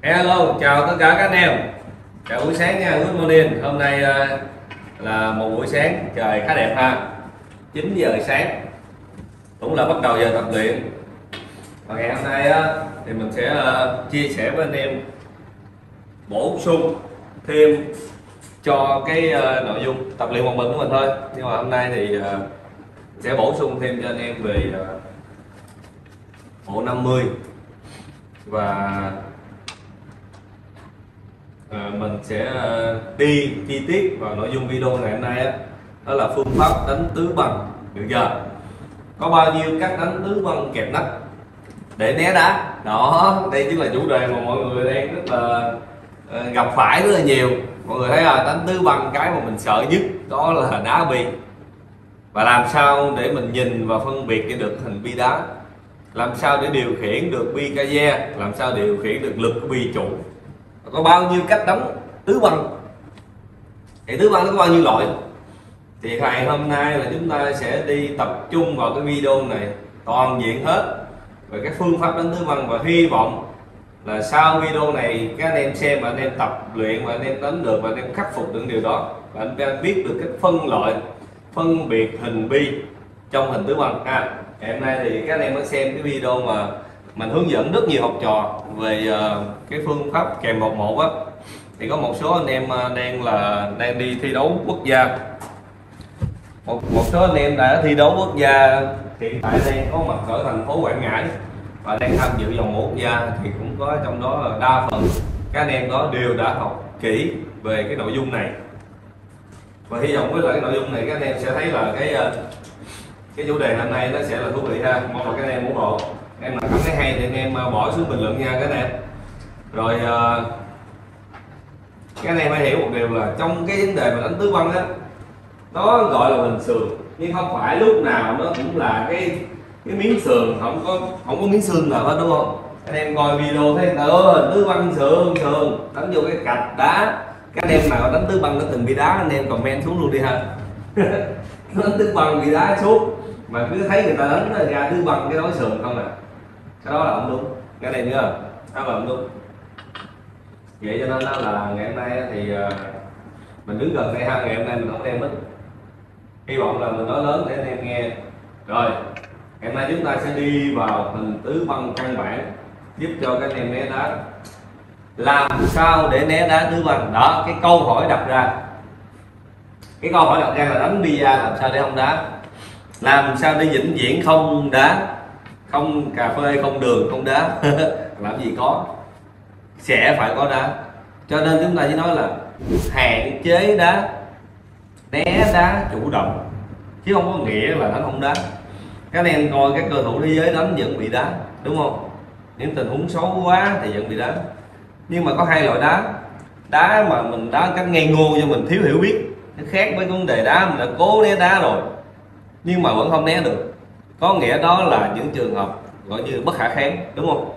Hello, chào tất cả các anh em. Chào buổi sáng nha, good morning. Hôm nay là một buổi sáng trời khá đẹp ha. 9 giờ sáng cũng là bắt đầu giờ tập luyện. Và ngày hôm nay thì mình sẽ chia sẻ với anh em bổ sung thêm cho cái nội dung tập luyện một mình của mình thôi. Nhưng mà hôm nay thì sẽ bổ sung thêm cho anh em về bộ 50 và mình sẽ đi chi tiết vào nội dung video ngày hôm nay đó là phương pháp đánh tứ băng. Được chưa? Có bao nhiêu cách đánh tứ băng kẹp nách để né đá đó. Đây chính là chủ đề mà mọi người đang rất là gặp phải rất là nhiều. Mọi người thấy là đánh tứ băng, cái mà mình sợ nhất đó là đá bi, và làm sao để mình nhìn và phân biệt được hình bi đá, làm sao để điều khiển được bi ca de, làm sao điều khiển được lực của bi trụ. Có bao nhiêu cách đánh tứ băng, thì tứ băng nó có bao nhiêu loại. Thì ngày hôm nay là chúng ta sẽ đi tập trung vào cái video này toàn diện hết về các phương pháp đánh tứ băng, và hy vọng là sau video này các anh em xem và anh em tập luyện và anh em đánh được và anh em khắc phục được điều đó, và anh em biết được cách phân loại, phân biệt hình bi trong hình tứ băng ha. Ngày hôm nay thì các anh em có xem cái video mà mình hướng dẫn rất nhiều học trò về cái phương pháp kèm 11 á, thì có một số anh em đang đi thi đấu quốc gia, một số anh em đã thi đấu quốc gia hiện tại đang có mặt ở thành phố Quảng Ngãi và đang tham dự vòng một quốc gia, thì cũng có trong đó là đa phần các anh em đó đều đã học kỹ về cái nội dung này, và hy vọng với lại cái nội dung này các anh em sẽ thấy là cái chủ đề hôm nay nó sẽ là thú vị ha. Mong là các anh em ủng hộ. Em mà cảm thấy hay thì anh em bỏ xuống bình luận nha các anh em. Rồi các anh em phải hiểu một điều là trong cái vấn đề mà đánh tứ băng á, nó gọi là hình sườn, nhưng không phải lúc nào nó cũng là cái miếng sườn, không có miếng xương nào hết, đúng không? Anh em coi video thấy tứ băng sườn đánh vô cái cạch đá. Các anh em nào đánh tứ băng đã từng bị đá, anh em comment xuống luôn đi ha. Đánh tứ băng bị đá suốt mà cứ thấy người ta đánh ra tứ băng cái nói sườn không à, cái đó là không đúng. Cái này nhớ đó là không đúng. Vậy cho nên đó là ngày hôm nay thì mình đứng gần đây ha, ngày hôm nay mình không đem mic, hy vọng là mình nói lớn để anh em nghe. Rồi ngày hôm nay chúng ta sẽ đi vào hình tứ băng căn bản, giúp cho các anh em né đá. Làm sao để né đá tứ băng đó, cái câu hỏi đặt ra, là đánh bia làm sao để không đá, làm sao để vĩnh viễn không đá, không cà phê, không đường, không đá. Làm gì có, sẽ phải có đá. Cho nên chúng ta chỉ nói là hạn chế đá, né đá chủ động, chứ không có nghĩa là đánh không đá. Các anh em coi các cầu thủ thế giới đánh vẫn bị đá, đúng không? Những tình huống xấu quá thì vẫn bị đá. Nhưng mà có hai loại đá mà mình đá cách ngây ngô do mình thiếu hiểu biết, nó khác với vấn đề đá mình đã cố né đá rồi nhưng mà vẫn không né được. Có nghĩa đó là những trường hợp gọi như bất khả kháng, đúng không?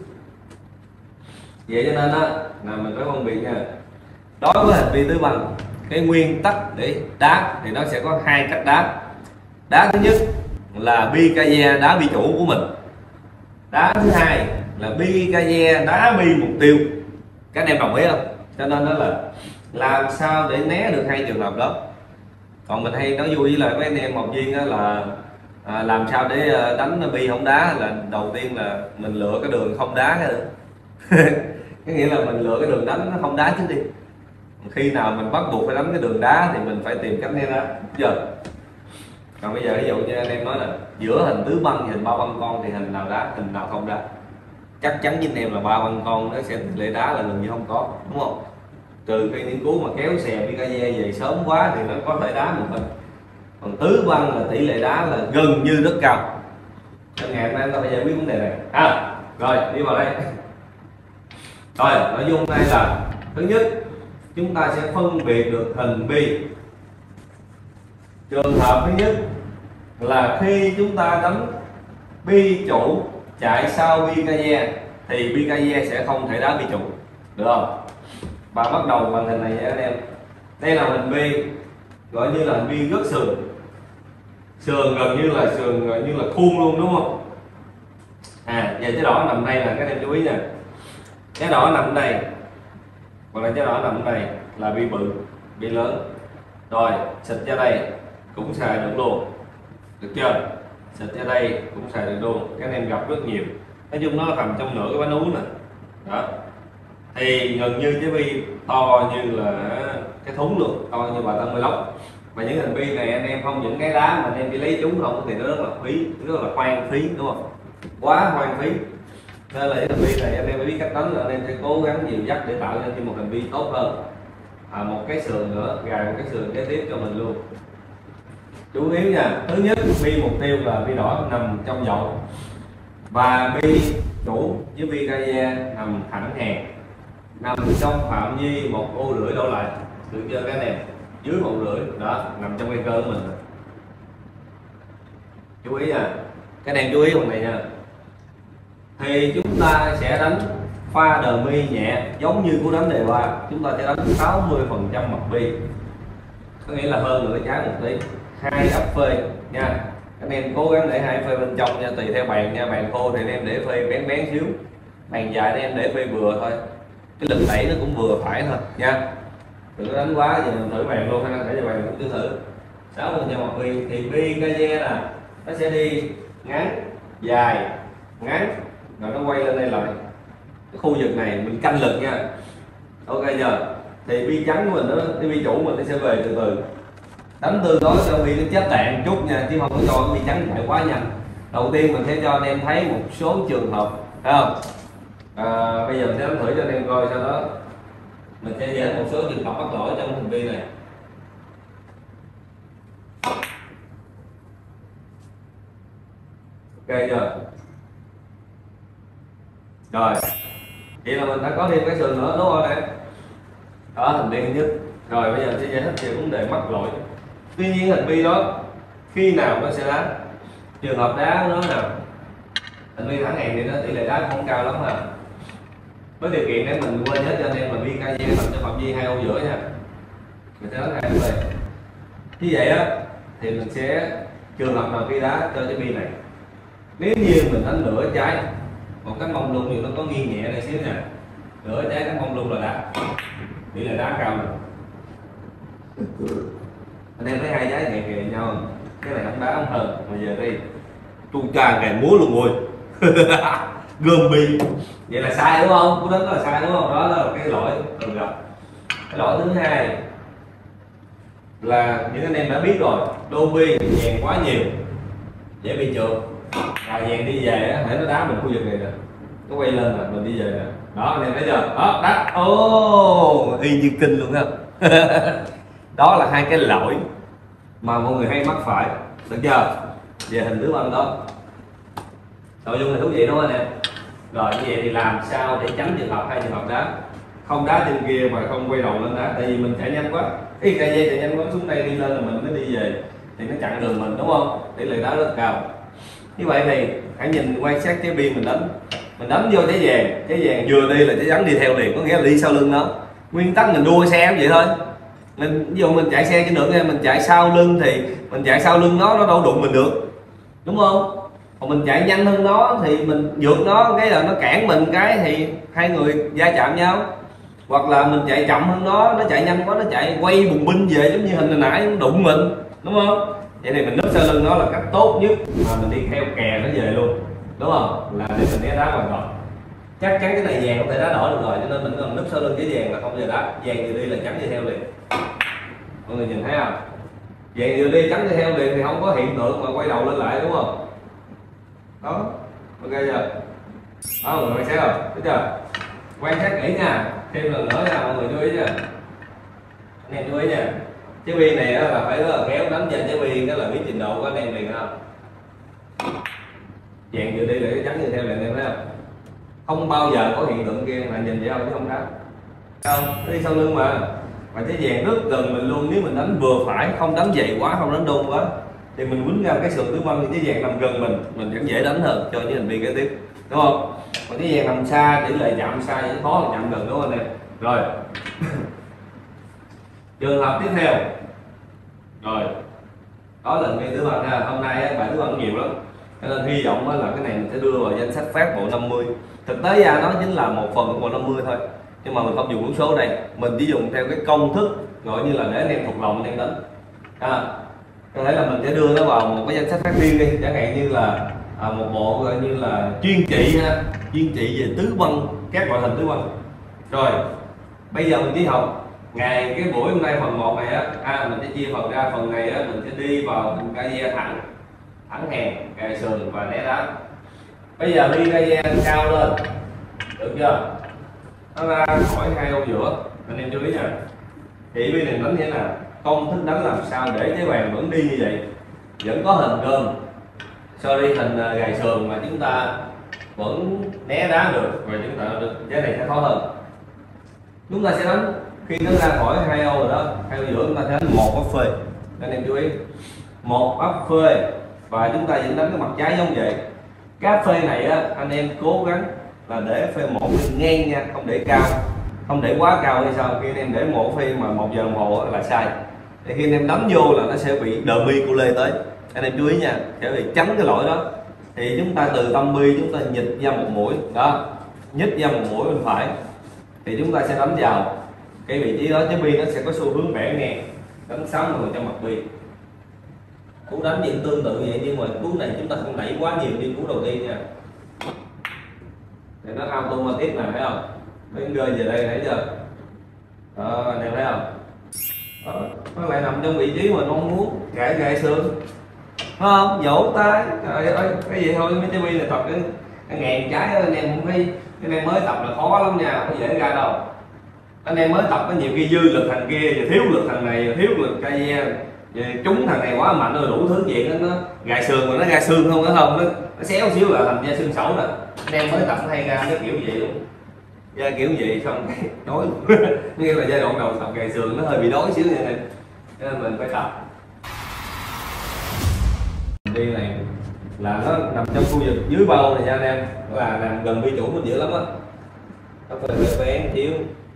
Vậy cho nên là mình phải phân biệt nha. Đối với hình bi tứ băng, cái nguyên tắc để đá thì nó sẽ có hai cách đá. Đá thứ nhất là bi ca de đá bi chủ của mình. Đá thứ hai là bi ca de đá bi mục tiêu. Các anh em đồng ý không? Cho nên đó là làm sao để né được hai trường hợp đó. Còn mình hay nói vui với lại mấy anh em học viên đó là làm sao để đánh bi không đá, là đầu tiên là mình lựa cái đường không đá cái cái nghĩa là mình lựa cái đường đánh nó không đá trước đi. Khi nào mình bắt buộc phải đánh cái đường đá thì mình phải tìm cách né đá giờ. Còn bây giờ ví dụ như anh em nói là giữa hình tứ băng và hình ba băng con thì hình nào đá, hình nào không đá. Chắc chắn với anh em là ba băng con nó sẽ tỷ lệ đá là gần như không có, đúng không? Trừ khi nghiên cứu mà kéo xè bi ca de về sớm quá thì nó có thể đá một mình. Còn tứ băng là tỷ lệ đá là gần như rất cao. Nên ngày hôm nay ta phải giải quyết vấn đề này. Rồi đi vào đây. Rồi nội dung đây là thứ nhất, chúng ta sẽ phân biệt được hình bi. Trường hợp thứ nhất là khi chúng ta đánh bi chủ chạy sau bi ca de thì bi ca de sẽ không thể đá bi chủ, được không? Và bắt đầu bằng hình này nha anh em. Đây là hình bi, gọi như là hình bi rất sườn, gần như là khuôn luôn, đúng không? Giờ cái đỏ nằm đây là các em chú ý nha. trái đỏ nằm ở đây hoặc là trái đỏ nằm ở đây là bi bự, bi lớn. Rồi xịt ra đây cũng xài được luôn, được chưa? Xịt ra đây cũng xài được luôn, các anh em gặp rất nhiều. Nói chung nó nằm trong nửa cái bánh ú nè, đó thì gần như cái bi to như là cái thúng luôn, to như bà Tân Vlog. Và những hình bi này anh em không những cái đá mà anh em đi lấy chúng không thì nó rất là phí, rất là hoang phí, đúng không? Quá hoang phí. Nên là cái hình bi này anh em phải biết cách đánh, là anh em sẽ cố gắng dìu dắt để tạo ra một hình bi tốt hơn. Một cái sườn nữa, gài một cái sườn kế tiếp cho mình luôn. Chú ý nha, thứ nhất bi mục tiêu là bi đỏ nằm trong dậu, và bi chủ với bi ca nằm thẳng hàng, nằm trong phạm vi 1,5 ô đổ lại, được chưa các anh em? Dưới 1,5 ô đó, nằm trong cái cơ của mình. Chú ý nha, các anh em chú ý phần này nha. Thì chúng ta sẽ đánh pha đờ mi nhẹ giống như cú đánh đề ba, chúng ta sẽ đánh 60% mặt bi, có nghĩa là hơn nửa trái một tí, 2 ấp phê nha. Anh em cố gắng để 2 phê bên trong nha, tùy theo bàn nha. Bàn khô thì anh em để phê bén bén xíu, bàn dài anh em để phê vừa thôi, cái lực đẩy nó cũng vừa phải thôi nha, đừng có đánh quá. Giờ mình thử bàn luôn ha, để cho bàn cũng thử 60% mặt bi. Thì bi ca nè nó sẽ đi ngắn dài ngắn, rồi nó quay lên đây lại cái khu vực này mình canh lực nha. Ok giờ thì bi trắng của mình đó, cái bi chủ mình nó sẽ về từ từ, đánh tương đối cho bi nó chết đạn chút nha, chứ không có cho bi trắng chạy quá nhanh. Đầu tiên mình sẽ cho anh em thấy một số trường hợp, thấy không? Bây giờ mình sẽ đánh thử cho anh em coi, sau đó mình sẽ giải một số trường hợp mắc lỗi trong hình bi này. Ok chưa? Rồi vậy là mình đã có thêm cái sườn nữa, đúng không nè? Đó, hình bi thứ nhất. Rồi bây giờ sẽ giải thích về vấn đề mắc lỗi. Tuy nhiên hình bi đó khi nào nó sẽ đá, trường hợp đá nó nào hình bi thẳng hàng thì nó tỷ lệ đá không cao lắm à. Với điều kiện để mình quên hết cho anh em là bi ca nằm trong phạm vi 2 ô giữa nha, mình sẽ đánh 2 ô về. Như vậy á thì mình sẽ trường hợp nào khi đá cho cái bi này, nếu như mình đánh nửa trái một cái mông lung thì nó có nghiêng nhẹ đây xíu nè, nửa trái cái mông lung là đá, tỷ lệ đá cao rồi. Anh em thấy hai trái kề kề nhau không? Cái này không đá không hơn, mà giờ đi tu trà kèm múa luôn rồi. Gom bi vậy là sai đúng không? Cú đánh đó là sai đúng không? Đó là cái lỗi thường gặp. Cái lỗi thứ hai là những anh em đã biết rồi, đô bi dàn quá nhiều dễ bị trượt. Dàn đi về á, thể nó đá mình khu vực này nè, nó quay lên là mình đi về nè. Đó anh em thấy chưa? Đó đá, y như kinh luôn ha. Đó là hai cái lỗi mà mọi người hay mắc phải, được chưa? Về hình tứ vân đó, nội dung này thú vị đúng không anh em? Rồi như vậy thì làm sao để tránh trường hợp hai trường hợp đá, không đá trên kia mà không quay đầu lên đá, tại vì mình chạy nhanh quá, cái cây dây chạy nhanh quá xuống đây đi lên là mình mới đi về thì nó chặn đường mình, đúng không? Tỷ lệ đá rất cao. Như vậy thì hãy nhìn quan sát trái bi mình đánh vô trái vàng vừa đi là trái trắng đi theo liền, có nghĩa là đi sau lưng nó. Nguyên tắc mình đua xe vậy thôi, mình ví dụ mình chạy xe trên đường, mình chạy sau lưng thì mình chạy sau lưng nó đâu đụng mình được, đúng không? Còn mình chạy nhanh hơn nó thì mình vượt nó cái là nó cản mình cái thì hai người va chạm nhau. Hoặc là mình chạy chậm hơn nó chạy nhanh quá, nó chạy quay bùng binh về giống như hình hồi nãy nó đụng mình, đúng không? Vậy thì mình núp sau lưng nó là cách tốt nhất mà mình đi theo kè nó về luôn, đúng không? Là để mình né đá hoàn toàn. Chắc chắn cái này vàng không thể đá đỏ được rồi, cho nên mình cần núp sau lưng cái vàng là không giờ đá, vàng vừa đi là trắng đi theo liền. Mọi người nhìn thấy không? Vàng vừa đi trắng đi theo liền thì không có hiện tượng mà quay đầu lên lại, đúng không? Đó, ok chưa? Đó, mọi người thấy không? Thấy chưa? Quan sát kỹ nha, thêm lần nữa nha mọi người chú ý nha. Anh em chú ý nha. Trái bi này là phải rất là khéo, đánh trên trái bi cái là biết trình độ của anh em liền không? Vàng vừa đi là cái trắng như theo liền, anh em thấy không? Không bao giờ có hiện tượng kia là nhìn vậy không chứ không đá. Không, nó đi sau lưng mà. Và trái vàng rất gần mình luôn, nếu mình đánh vừa phải, không đánh dày quá, không đánh đôn quá thì mình quýnh ra cái sườn tứ vân, trái vàng nằm gần mình vẫn dễ đánh hơn cho những hành vi kế tiếp, đúng không? Còn trái vàng nằm xa, tỷ lệ chạm xa vẫn khó là chạm gần, đúng không anh em? Rồi trường hợp tiếp theo, rồi đó là hành vi tứ vân ha. Hôm nay bài tứ vân nhiều lắm, Cho nên hy vọng là cái này mình sẽ đưa vào danh sách phát bộ 50. Thực tế ra nó chính là một phần của bộ 50 thôi, nhưng mà mình không dùng con số đây, mình chỉ dùng theo cái công thức gọi như là để anh em thuộc lòng anh em đánh. Có thể là mình sẽ đưa nó vào một cái danh sách phát riêng đi, chẳng hạn như là một bộ gọi như là chuyên trị ha, chuyên trị về tứ băng, các loại hình tứ băng. Rồi bây giờ mình chỉ học ngày cái buổi hôm nay phần 1 này á, mình sẽ chia phần ra. Phần này á, mình sẽ đi vào ca ve thẳng, thẳng hàng, gài sườn và né đá. Bây giờ đi ca ve cao lên, được chưa? Nó ra khỏi hai ô giữa, anh em chú ý nha. Thì bây giờ đánh như thế nào? Công thức đánh làm sao để trái bàn vẫn đi như vậy, vẫn có hình cơm, sorry hình gài sườn mà chúng ta vẫn né đá được, và chúng ta được trái này sẽ khó hơn. Chúng ta sẽ đánh khi nó ra khỏi hai ô rồi đó, hai ô giữa chúng ta sẽ đánh một ấp phê, anh em chú ý, một ấp phê, và chúng ta vẫn đánh cái mặt trái giống vậy. Cái phê này á, anh em cố gắng là để phê một ngang nha, không để cao, không để quá cao hay sao. Khi anh em để một phê mà 1 giờ đồng hồ là sai, thì khi anh em đánh vô là nó sẽ bị đờ mi cu lê tới, anh em chú ý nha, sẽ bị tránh cái lỗi đó. Thì chúng ta từ tâm bi chúng ta nhích ra một mũi đó, nhích ra một mũi bên phải, thì chúng ta sẽ đánh vào cái vị trí đó. Trái bi nó sẽ có xu hướng bẻ ngang, đánh 60% mặt bi. Cú đánh vẫn tương tự vậy, nhưng mà cú này chúng ta không đẩy quá nhiều như cú đầu tiên nha, thì nó automatic này, thấy không? Nó rơi về đây, thấy chưa? Đó, anh em thấy không? Đó, nó lại nằm trong vị trí mà nó muốn gãy xương, không vỗ tay. Trời ơi, cái gì thôi, mấy trái bi này tập cái ngàn trái đó, anh em không thấy. Anh em mới tập là khó lắm nha, không dễ ra đâu. Anh em mới tập có nhiều khi dư lực thằng kia, rồi thiếu lực thằng này, rồi thiếu lực cây ve, trúng thằng này quá mạnh rồi đủ thứ chuyện đó. Nó gài sườn mà nó ra xương không, nó xéo xíu là thành da xương sẩu nè. Anh em mới tập hay ra cái kiểu gì luôn, da kiểu gì xong cái nói nghĩa là giai đoạn đầu tập gài sườn nó hơi bị đói xíu vậy này, cho nên mình phải tập. Đi này là nó nằm trong khu vực dưới bao này nha anh em, là nằm gần vi chủ mình dữ lắm á, nó phải vén chiếu,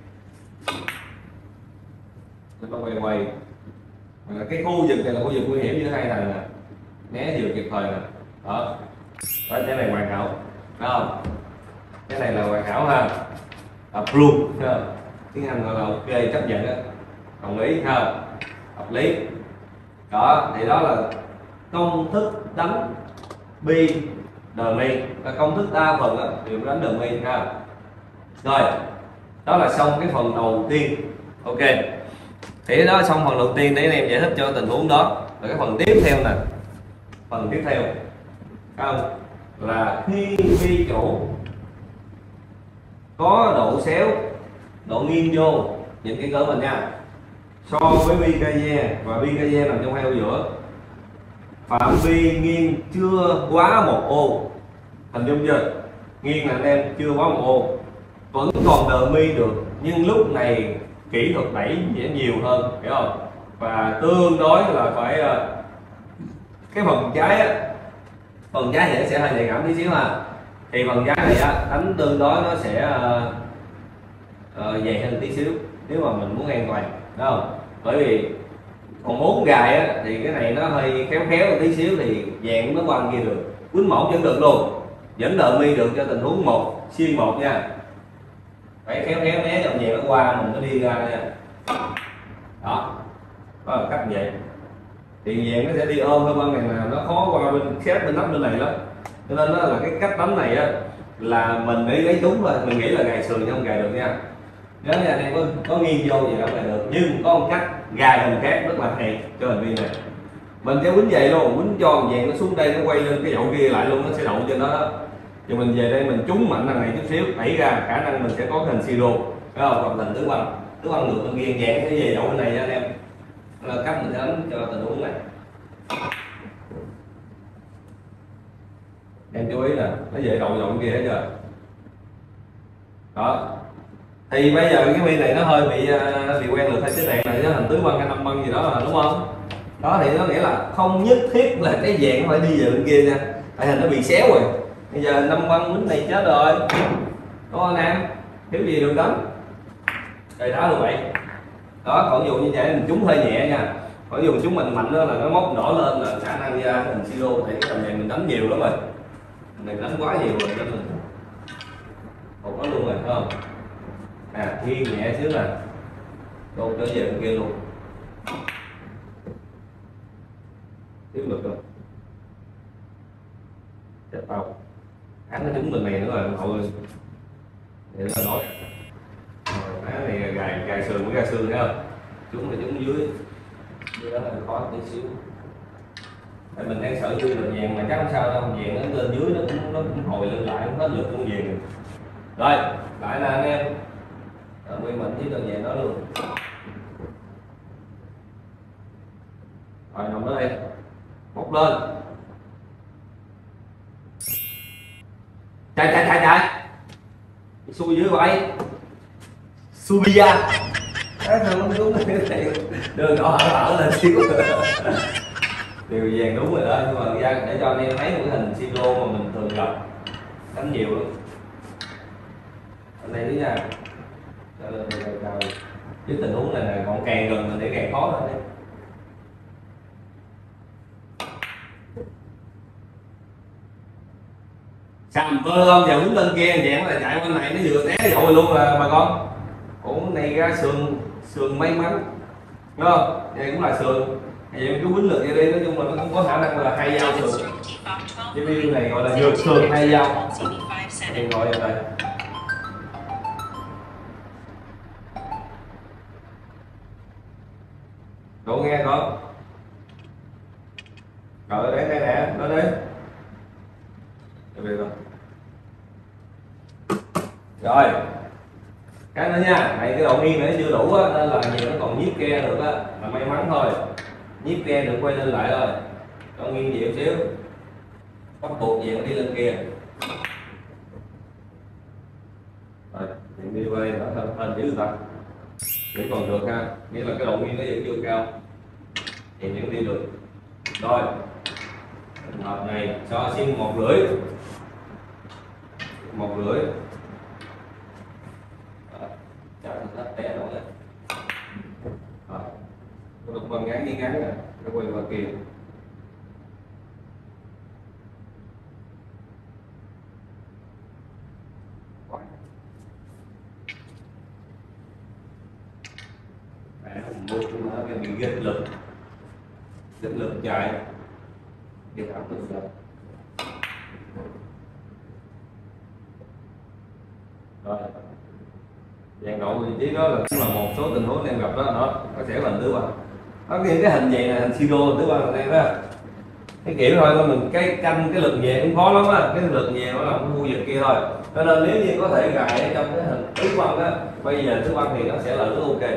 nó quay. Cái khu vực này là khu vực nguy hiểm giữa hai thằng nè, né vừa kịp thời nè. Đó, cái này hoàn hảo, thấy không? Cái này là hoàn hảo ha, approve, tiếng Anh gọi là ok, chấp nhận á, đồng ý ha, hợp lý. Đó, thì đó là công thức đánh bi đờ mi, là công thức đa phần á đều đánh đờ mi ha. Rồi, đó là xong cái phần đầu tiên. Ok, thì đó xong phần đầu tiên để anh em giải thích cho tình huống đó. Rồi cái phần tiếp theo nè, phần tiếp theo không là khi vi chủ có độ xéo, độ nghiêng vô, nhìn cái cỡ mình nha, so với bi ca ve, và bi ca ve nằm trong hai ô giữa, phạm vi nghiêng chưa quá một ô, hình dung chưa? Nghiêng là anh em chưa quá một ô, vẫn còn đờ mi được, nhưng lúc này kỹ thuật đẩy sẽ nhiều hơn, hiểu không? Và tương đối là phải cái phần trái á, phần trái thì nó sẽ hơi nhạy cảm tí xíu ha. Thì phần trái này á, đánh tương đối nó sẽ dày hơn tí xíu nếu mà mình muốn an toàn, đúng không? Bởi vì còn 4 gài á, thì cái này nó hơi khéo một tí xíu thì vàng nó qua kia được, quýnh một vẫn được luôn, vẫn đờ mi được cho tình huống một xuyên một nha. Phải khéo né cho vàng nó qua mình nó đi ra nha. Đó là cách vậy. Thì vàng nó sẽ đi ôm hơn băng này là nó khó qua bên khép bên nắp bên này lắm. Cho nên đó là cái cách đánh này á, là mình để lấy đúng rồi, mình nghĩ là gài sườn chứ không gài được nha. Nếu như anh em có nghiêng vô gì đó gài được, nhưng có một cách gài hình khác rất là hay cho hành vi này. Mình sẽ quýnh vậy luôn, quýnh cho vàng nó xuống đây, nó quay lên cái dậu kia lại luôn, nó sẽ đậu trên đó đó. Rồi mình về đây mình trúng mạnh thằng này chút xíu, đẩy ra khả năng mình sẽ có cái hình siro, phải không? Còn hình tứ băng ngược bên kia, vàng sẽ về dậu bên này nha anh em. Đó là cách mình đánh cho tình huống này. Em chú ý nè, nó về đậu bên kia hết chưa? Đó. Thì bây giờ cái bi này nó hơi bị quen được, hay cái đèn này nó hình tứ băng hay 5 băng gì đó là đúng không? Đó thì nó nghĩa là không nhất thiết là cái vàng phải đi về bên kia nha, tại hình nó bị xéo rồi. Bây giờ 5 băng bánh này chết rồi, đúng không anh em? Thiếu gì được đánh, trời đó là vậy. Đó, còn ví dụ như vậy mình trúng hơi nhẹ nha, Mặc dù chúng mình mạnh đó là nó móc nổi lên là khả năng ra hình siro, thì cái tầm này mình đánh nhiều lắm rồi, mình đánh quá nhiều rồi nên mình không có luôn rồi, phải không? Thiên nhẹ xíu nè, đột trở về bên kia luôn, thiếu lực rồi, chết tao, hắn nó trúng bên này nữa rồi, hậu rồi, để nó nói, cái này gài sườn với gài xương thấy không? Chúng là chúng dưới đó là khó tí xíu. Tại mình đang sợ dưới mình vàng mà chắc không sao đâu, vàng nó lên dưới nó cũng hồi lên lại, nó hết lực con vàng. Rồi, lại là anh em nguyên mình với con vàng đó luôn. Rồi nằm đó đây, móc lên. Chạy xui dưới vậy, xui bia. Cái thằng nó đúng này, đường đỏ hở lên xíu. Điều vàng đúng rồi đó, nhưng mà ra để cho anh em thấy một cái hình siro mà mình thường gặp đánh nhiều lắm. Anh đây nữa nha, cho lên cao. Với tình huống này là còn càng gần mình để càng khó hơn đấy. Sầm vơ không, giờ đứng lên kia dạng là chạy bên này nó vừa té rồi luôn là bà con. Ủa này ra sườn may mắn, đúng không? Đây cũng là sườn. Vậy cứ quýnh lực vậy đi, nói chung là nó cũng có khả năng là hai dao sườn. Cái video này gọi là ngược sườn hai dao. Em gọi vào đây. Cậu nghe con. Rồi đấy đây nè, đó đấy. Rồi. Cái nữa nha, này cái độ nghiêng này nó chưa đủ á, nên là nhiều nó còn nhíp ke được á, là may mắn thôi. Nhíp ke được quay lên lại thôi, cho nghiêng nhiều xíu, bắt buộc gì nó đi lên kia. Rồi, mình đi quay nó hơn chứ ta, để còn được ha, nghĩa là cái độ nghiêng nó vẫn chưa cao, thì vẫn đi được. Rồi, hợp này cho xin 1,5, 1,5. Nó té nổi lên. Rồi. Lục bằng ngắn đi ngắn nè, nó quay qua kia. Mua nó cái bị ghét lực chạy ghét ẩm lực rồi. Rồi dạng độ vị trí đó là cũng là một số tình huống em gặp đó, nó sẽ là tứ bằng. Nó những cái hình vậy là hình siro tứ bằng này đó. Cái kiểu thôi mà mình cái canh cái lực nhẹ cũng khó lắm á, cái lực nhẹ nó là cái khu vực kia thôi. Cho nên nếu như có thể gài ở trong cái hình tứ bằng á, bây giờ tứ bằng thì nó sẽ là rất ok.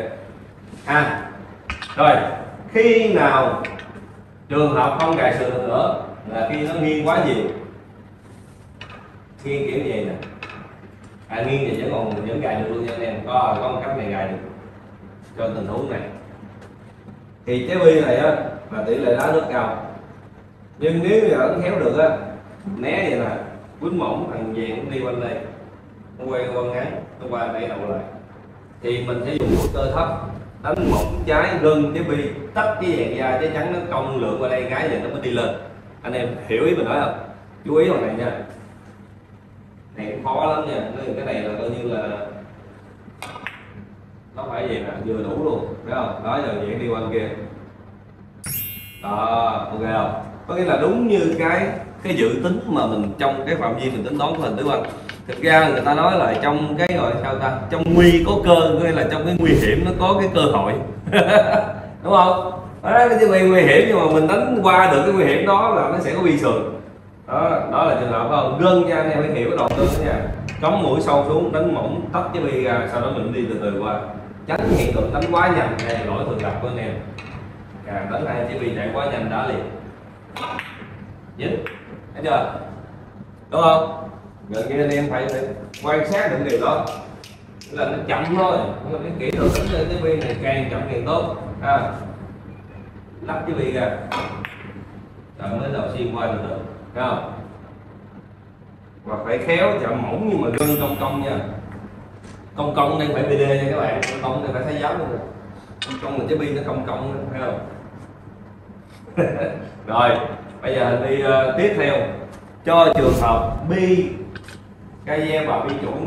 Rồi khi nào trường hợp không gài sườn được nữa là khi nó nghiêng quá nhiều, nghiêng kiểu gì nè. Nghiêng thì vẫn gài được luôn nha anh em, có một cách này gài được cho tình huống này. Thì trái bi này á là tỷ lệ đá rất cao, nhưng nếu như ấn khéo được á, né vậy nè, quýnh mỏng thằng vàng cũng đi quanh đây, nó quay qua ngắn, nó qua đẩy đầu lại, thì mình sẽ dùng một cơ thấp đánh mỏng trái lưng trái bi, tách cái vàng ra, trái trắng nó cong lượn qua đây cái này nó mới đi lên. Anh em hiểu ý mình nói không? Chú ý vào này nha, này cũng khó lắm nha, cái này là coi như là nó phải gì nè, vừa đủ luôn, phải không? Đó giờ vậy đi quanh kia, đó ok không? Có nghĩa là đúng như cái dự tính mà mình trong cái phạm vi mình tính toán của hình tứ bằng. Thực ra người ta nói là trong cái gọi sao ta, trong nguy có cơ, có nghĩa là trong cái nguy hiểm nó có cái cơ hội. Đúng không? Đó cái nguy hiểm, nhưng mà mình đánh qua được cái nguy hiểm đó là nó sẽ có bi sườn. Đó là trường hợp không? Gân nha, anh em phải hiểu cái đầu tư đó nha. Cắm mũi sâu xuống, đánh mỏng, tách cái bi ra, sau đó mình đi từ từ qua. Tránh hiện tượng đánh quá nhanh, đây là lỗi thường gặp của anh em. Càng đánh hai cái bi chạy quá nhanh đã liền. Dính, thấy chưa? Đúng không? Gần như anh em phải quan sát được điều đó, là nó chậm thôi, cái kỹ thuật đánh lên cái bi này càng chậm càng tốt. Lắp cái bi ra, chậm đến đầu xuyên qua từ từ, thấy không? Và phải khéo, chậm mỏng nhưng mà gân cong cong nha. Cong cong đang phải BD nha các bạn, cong này phải thấy giáo luôn. Cong là cái bi nó cong cong, thấy không? Rồi bây giờ đi tiếp theo, cho trường hợp bi cây ve và bi chủ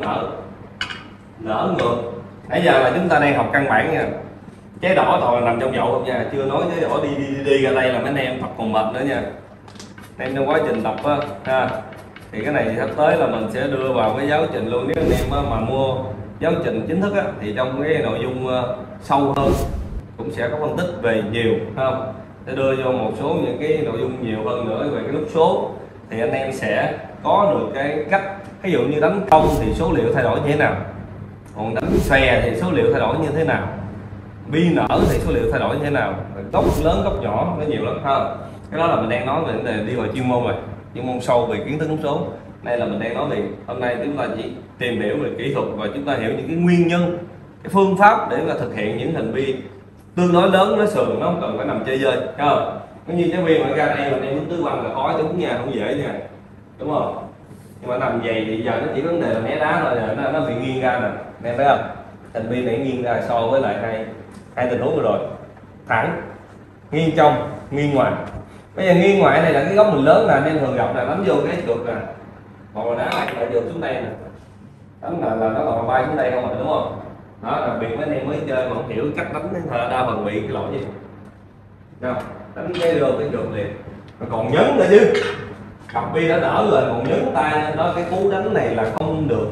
nở ngược. Nãy giờ là chúng ta đang học căn bản nha, trái đỏ toàn là nằm trong dậu không nha, chưa nói trái đỏ đi ra đây là mấy anh em tập còn mệt nữa nha. Nên trong quá trình tập á ha, thì cái này sắp tới là mình sẽ đưa vào cái giáo trình luôn. Nếu anh em mà mua giáo trình chính thức á, thì trong cái nội dung sâu hơn cũng sẽ có phân tích về nhiều không, sẽ đưa cho một số những cái nội dung nhiều hơn nữa về cái nút số, thì anh em sẽ có được cái cách. Ví dụ như đánh công thì số liệu thay đổi như thế nào, còn đánh xòe thì số liệu thay đổi như thế nào, bi nở thì số liệu thay đổi như thế nào, góc lớn góc nhỏ nó nhiều lắm ha. Cái đó là mình đang nói về vấn đề đi vào chuyên môn rồi, chuyên môn sâu về kiến thức nút số. Đây là mình đang nói về hôm nay chúng ta chỉ tìm hiểu về kỹ thuật và chúng ta hiểu những cái nguyên nhân, cái phương pháp để mà thực hiện những hình bi tương đối lớn, nó sườn, nó không cần phải nằm chơi dơi không. Cũng như cái viên mà ra đây mình đem nút tứ văn là khó trúng nha, không dễ nha, đúng không? Nhưng mà nằm dày thì giờ nó chỉ vấn đề là né đá thôi, nó bị nghiêng ra nè, em thấy không? Hình bi này nghiêng ra so với lại hai tình huống vừa rồi, thẳng, nghiêng trong, nghiêng ngoài. Bây giờ nghiêng ngoài này là cái góc mình lớn nè, nên thường gặp là đánh vô cái trượt nè, hoặc là đá lại trượt xuống đây nè, đánh là nó còn bay xuống đây không rồi, đúng không? Đó, đặc biệt mấy anh em mới chơi mà không hiểu cách đánh đa phần bị cái lỗi gì đâu, đánh cái đường cái trượt liền, mà còn nhấn nữa chứ. Cặp bi đã đỡ rồi còn nhấn tay lên đó, cái cú đánh này là không được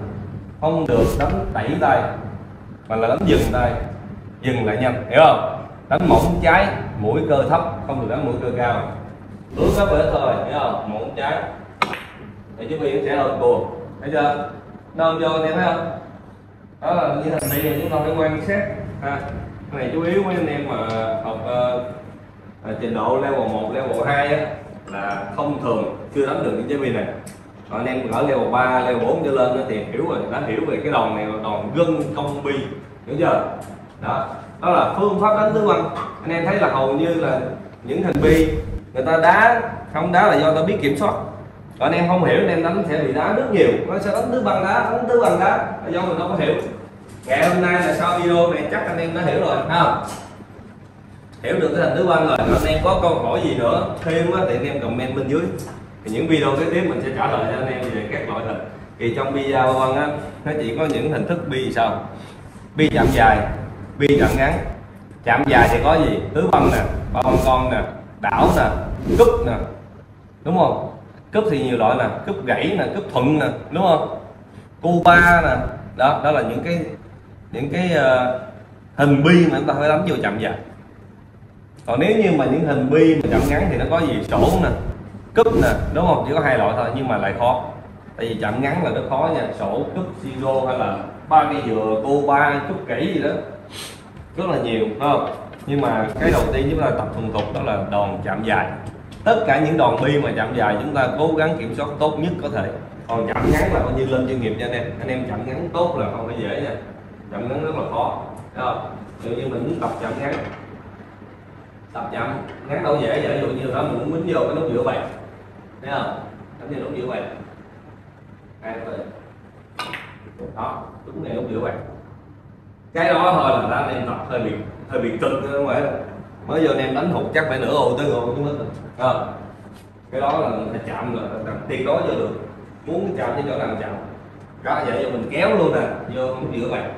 đánh đẩy tay, mà là đánh dừng tay, dừng lại nhanh, hiểu không? Đánh mỏng trái, mũi cơ thấp, không được đánh mũi cơ cao, ướt các bể thôi, hiểu không? Mỏng trái thì chú bi sẽ hơn cua, thấy chưa? Nôm vô anh em thấy không? Đó là như thành này chúng ta phải quan sát ha. Cái này chú ý với anh em mà học trình độ level 1, level 2 á, là thông thường chưa đánh được những trái bi này. Còn anh em ở level 3, level 4 trở lên đó thì hiểu rồi, đã hiểu về cái đòn này là đòn gân công bi, hiểu chưa? Đó là phương pháp đánh tứ văn. Anh em thấy là hầu như là những hình bi người ta đá không đá là do ta biết kiểm soát, còn anh em không hiểu anh em đánh sẽ bị đá rất nhiều. Nó sẽ đánh tứ văn đá, đánh tứ văn đá là do mình không có hiểu. Ngày hôm nay là sau video này chắc anh em đã hiểu rồi ha, hiểu được cái hình tứ văn rồi. Anh em có câu hỏi gì nữa thêm thì anh em comment bên dưới, thì những video kế tiếp mình sẽ trả lời cho anh em về các loại hình. Thì trong bi ba văn á, nó chỉ có những hình thức bi sao: bi chạm dài, bi chạm ngắn. Chạm dài thì có gì? Tứ văn nè, ba văn con nè, đảo nè, cúp nè, đúng không? Cúp thì nhiều loại nè, cúp gãy nè, cúp thuận nè, đúng không? Cu ba nè, đó là những cái hình bi mà chúng ta phải đánh vô chạm dài. Còn nếu như mà những hình bi mà chạm ngắn thì nó có gì? Sổ nè, cúp nè, đúng không? Chỉ có hai loại thôi nhưng mà lại khó, tại vì chạm ngắn là rất khó nha. Sổ, cúp, siro hay là ba cây dừa, cô ba, cúp kỹ gì đó rất là nhiều, phải không? Nhưng mà cái đầu tiên chúng ta tập thuần thục đó là đòn chạm dài. Tất cả những đòn bi mà chạm dài chúng ta cố gắng kiểm soát tốt nhất có thể. Còn chạm ngắn là coi như lên chuyên nghiệp cho anh em chạm ngắn tốt là không phải dễ nha, chạm ngắn rất là khó, thấy không? Ví dụ như mình muốn tập chạm ngắn, tập chạm ngắn đâu dễ vậy. Ví dụ như đó mình muốn quýnh vô cái nút giữa bàn, thấy không? Đánh như nút giữa bàn, đó, đúng này nút giữa bàn. Cái đó thôi là anh em tập hơi bị cực, không phải đâu. Mới vô anh em đánh hụt chắc phải nửa ô tới ô chứ hết. Cái đó là phải chạm là tuyệt đối vô được, muốn chạm tới chỗ nào chạm. Đó vậy giờ mình kéo luôn nè, vô nút giữa bàn,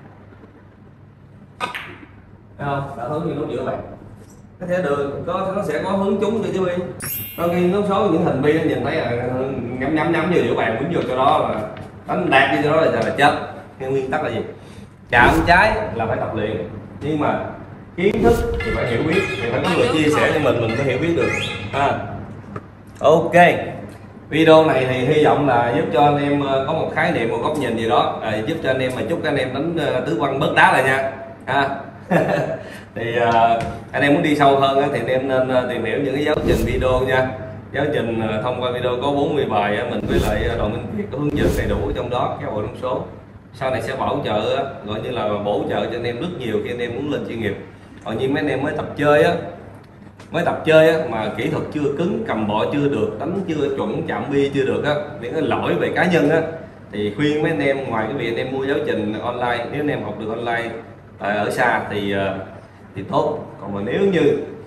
thấy không? Đã hướng như nút giữa bàn. Cái thế đường nó sẽ có hướng trúng cho chứ bi. Có khi nó số những hình bi nó nhìn thấy là nhắm vô giữa bàn, đúng vô chỗ đó là đánh đạt đi, chỗ đó là chết. Cái nguyên tắc là gì? Chạm trái là phải tập luyện, nhưng mà kiến thức thì phải hiểu biết, thì phải có người chia sẻ cho mình mới hiểu biết được ha. Ok, video này thì hy vọng là giúp cho anh em có một khái niệm, một góc nhìn gì đó, giúp cho anh em, mà chúc anh em đánh tứ văn bớt đá lại nha ha. Thì anh em muốn đi sâu hơn thì anh em nên tìm hiểu những cái giáo trình video nha. Giáo trình thông qua video có 40 bài, mình với lại Đoàn Minh Kiệt có hướng dẫn đầy đủ trong đó các bộ nút số. Sau này sẽ bảo trợ, gọi như là bổ trợ cho anh em rất nhiều khi anh em muốn lên chuyên nghiệp. Còn như mấy anh em mới tập chơi mà kỹ thuật chưa cứng, cầm bọ chưa được, đánh chưa chuẩn, chạm bi chưa được á, những cái lỗi về cá nhân á, thì khuyên mấy anh em ngoài cái việc anh em mua giáo trình online, nếu anh em học được online ở xa thì tốt. Còn mà nếu như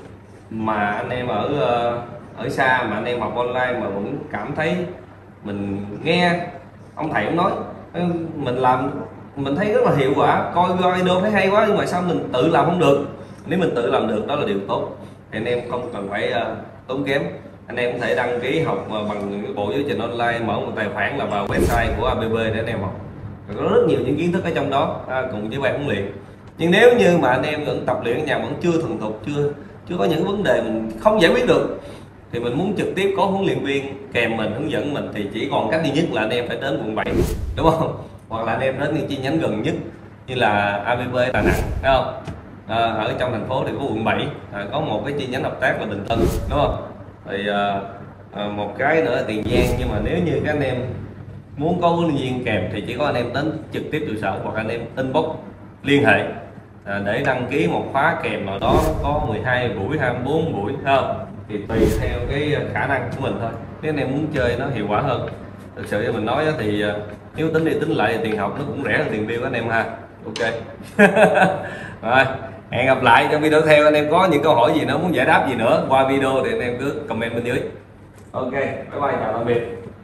mà anh em ở xa mà anh em học online mà vẫn cảm thấy mình nghe ông thầy ông nói mình làm mình thấy rất là hiệu quả, coi video thấy hay quá, nhưng mà sao mình tự làm không được? Nếu mình tự làm được đó là điều tốt, thì anh em không cần phải tốn kém. Anh em có thể đăng ký học bằng cái bộ giáo trình online, mở một tài khoản là vào website của ABB để anh em học. Có rất nhiều những kiến thức ở trong đó cùng với ban huấn luyện. Nhưng nếu như mà anh em vẫn tập luyện ở nhà vẫn chưa thuần thục, chưa có những vấn đề mình không giải quyết được, thì mình muốn trực tiếp có huấn luyện viên kèm mình hướng dẫn mình, thì chỉ còn cách duy nhất là anh em phải đến quận 7, đúng không? Hoặc là anh em đến những chi nhánh gần nhất như là ABB Đà Nẵng, thấy không? Ở trong thành phố thì có quận 7, có một cái chi nhánh hợp tác là Bình Tân, đúng không? Thì một cái nữa là Tiền Giang. Nhưng mà nếu như các anh em muốn có huấn luyện viên kèm thì chỉ có anh em đến trực tiếp trụ sở, hoặc anh em inbox liên hệ để đăng ký một khóa kèm nào đó, có 12 buổi 24 buổi, không? Thì tùy theo cái khả năng của mình thôi. Nếu anh em muốn chơi nó hiệu quả hơn, thực sự cho mình nói thì nếu tính đi tính lại thì tiền học nó cũng rẻ hơn tiền bill anh em ha. Ok. Rồi, hẹn gặp lại trong video theo. Anh em có những câu hỏi gì nữa, muốn giải đáp gì nữa qua video thì anh em cứ comment bên dưới. Ok, bye bye, chào tạm biệt.